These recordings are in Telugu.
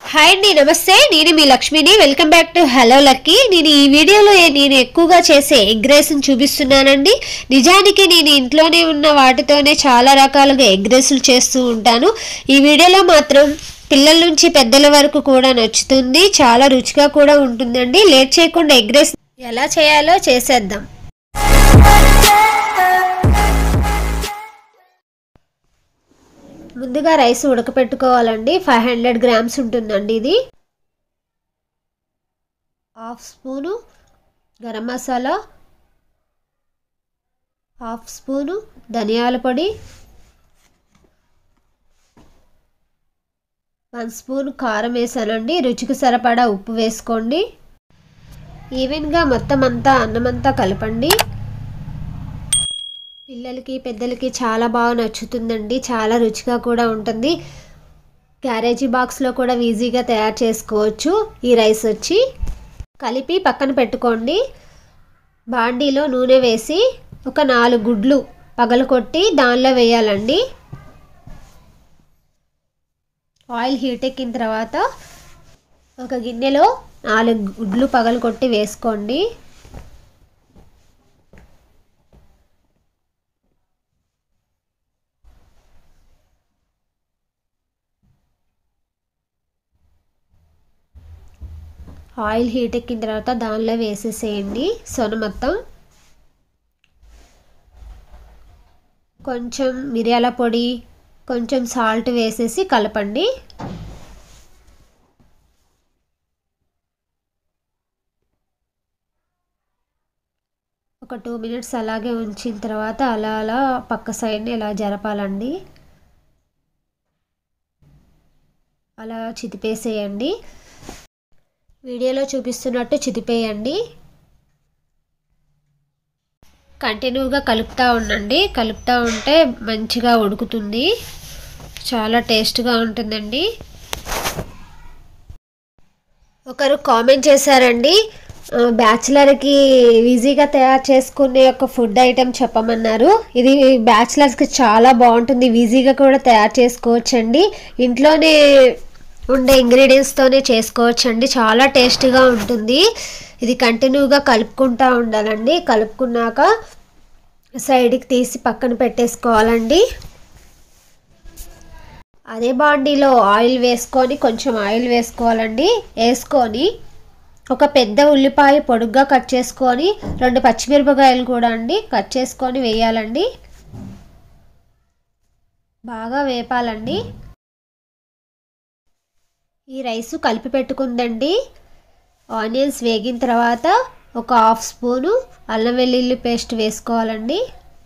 హాయ్ అండి, నమస్తే. నేను మీ లక్ష్మిని. Welcome back to Hello Lucky. నేను ఈ వీడియోలో నేను ఎక్కువగా చేసే ఎగ్ రైస్ని చూపిస్తున్నానండి. నిజానికి నేను ఇంట్లోనే ఉన్న వాటితోనే చాలా రకాలుగా ఎగ్ రైస్లు చేస్తూ ఉంటాను. ఈ వీడియోలో మాత్రం పిల్లల నుంచి పెద్దల వరకు కూడా నచ్చుతుంది, చాలా రుచిగా కూడా ఉంటుందండి. లేట్ చేయకుండా ఎగ్ రైస్ ఎలా చేయాలో చేసేద్దాం. ముందుగా రైస్ ఉడకపెట్టుకోవాలండి. 500 గ్రామ్స్ ఉంటుందండి. ఇది half spoon garam masala, half spoon ధనియాల పొడి, 1 స్పూన్ కారం వేసానండి. రుచికి సరిపడా ఉప్పు వేసుకోండి. ఈవెన్గా మొత్తం అంతా అన్నమంతా కలపండి. పిల్లలకి పెద్దలకి చాలా బాగా నచ్చుతుందండి, చాలా రుచిగా కూడా ఉంటుంది. క్యారేజీ బాక్స్లో కూడా ఈజీగా తయారు చేసుకోవచ్చు. ఈ రైస్ వచ్చి కలిపి పక్కన పెట్టుకోండి. బాండీలో నూనె వేసి ఒక 4 గుడ్లు పగలకొట్టి దానిలో వేయాలండి. ఆయిల్ హీట్ ఎక్కిన తర్వాత ఒక గిన్నెలో 4 గుడ్లు పగలకొట్టి వేసుకోండి. ఆయిల్ హీట్ ఎక్కిన తర్వాత దానిలో వేసేసేయండి సొన మొత్తం. కొంచెం మిరియాల పొడి, కొంచెం సాల్ట్ వేసేసి కలపండి. ఒక 2 మినిట్స్ అలాగే ఉంచిన తర్వాత అలా పక్క సైడ్ని ఇలా జరపాలండి. అలా చితిపేసేయండి. వీడియోలో చూపిస్తున్నట్టు చితిపేయండి. కంటిన్యూగా కలుపుతూ ఉండండి. కలుపుతూ ఉంటే మంచిగా ఉడుకుతుంది, చాలా టేస్ట్గా ఉంటుందండి. ఒకరు కామెంట్ చేశారండి, బ్యాచిలర్కి ఈజీగా తయారు చేసుకునే ఒక ఫుడ్ ఐటెం చెప్పమన్నారు. ఇది బ్యాచిలర్స్కి చాలా బాగుంటుంది, ఈజీగా కూడా తయారు చేసుకోవచ్చండి. ఇంట్లోనే ఉండే ఇంగ్రీడియంట్స్తోనే చేసుకోవచ్చండి, చాలా టేస్టీగా ఉంటుంది. ఇది కంటిన్యూగా కలుపుకుంటూ ఉండాలండి. కలుపుకున్నాక సైడ్కి తీసి పక్కన పెట్టేసుకోవాలండి. అదే బాండీలో ఆయిల్ వేసుకొని, కొంచెం ఆయిల్ వేసుకోవాలండి. వేసుకొని ఒక పెద్ద ఉల్లిపాయ పొడుగ్గా కట్ చేసుకొని 2 పచ్చిమిరపకాయలు కూడా అండి కట్ చేసుకొని వేయాలండి. బాగా వేపాలండి. ఈ రైసు కలిపి పెట్టుకుందండి. ఆనియన్స్ వేగిన తర్వాత ఒక హాఫ్ స్పూను అల్లం వెల్లుల్లి పేస్ట్ వేసుకోవాలండి.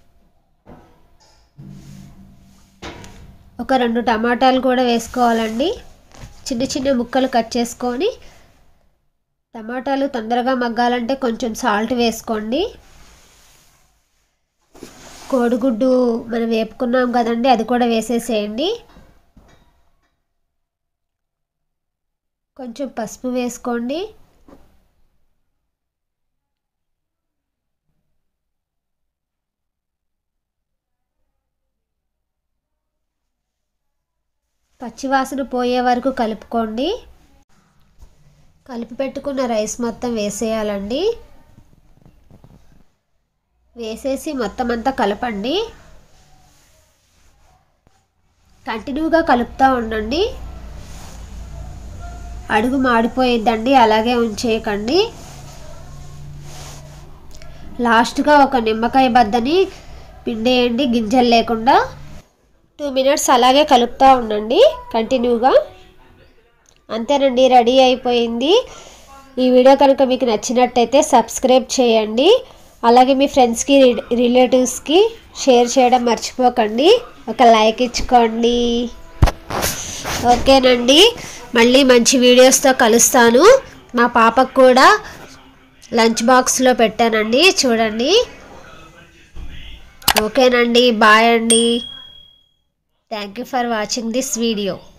ఒక 2 టమాటాలు కూడా వేసుకోవాలండి. చిన్న చిన్న ముక్కలు కట్ చేసుకొని, టమాటాలు తొందరగా మగ్గాలంటే కొంచెం సాల్ట్ వేసుకోండి. కోడిగుడ్డు మనం వేపుకున్నాం కదండి, అది కూడా వేసేసేయండి. కొంచెం పసుపు వేసుకోండి. పచ్చివాసన పోయే వరకు కలుపుకోండి. కలిపి పెట్టుకున్న రైస్ మొత్తం వేసేయాలండి. వేసేసి మొత్తం అంతా కలపండి. కంటిన్యూగా కలుపుతూ ఉండండి. అడుగు మాడిపోయిద్దండి, అలాగే ఉంచేయకండి. లాస్ట్గా ఒక నిమ్మకాయ బద్దని పిండేయండి, గింజలు లేకుండా. 2 మినిట్స్ అలాగే కలుపుతూ ఉండండి కంటిన్యూగా. అంతేనండి, రెడీ అయిపోయింది. ఈ వీడియో కనుక మీకు నచ్చినట్టయితే సబ్స్క్రైబ్ చేయండి. అలాగే మీ ఫ్రెండ్స్కి రిలేటివ్స్కి షేర్ చేయడం మర్చిపోకండి. ఒక లైక్ ఇచ్చుకోండి. ఓకేనండి, మళ్ళీ మంచి వీడియోస్తో కలుస్తాను. మా పాపకు కూడా లంచ్ బాక్స్లో పెట్టానండి, చూడండి. ఓకేనండి, బాయ్ అండి. Thank you for watching this video.